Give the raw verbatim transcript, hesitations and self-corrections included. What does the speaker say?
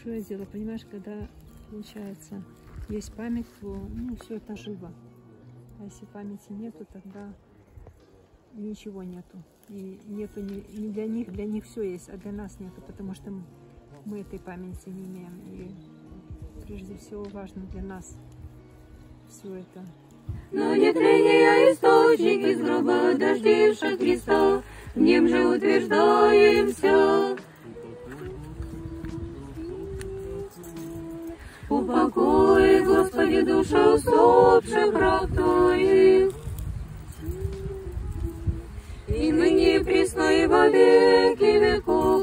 большое дело, понимаешь, когда, получается, есть память, то, ну, все это живо. А если памяти нету, тогда ничего нету. И нету не, не для них, для них все есть, а для нас нету, потому что мы этой памяти не имеем. И прежде всего важно для нас все это. Но не тления источник из гроба дождевших Христа, в нем же утверждаемся. Упокой, Господи, душа усопших раб Твоих, и ныне и присно и во веки веков.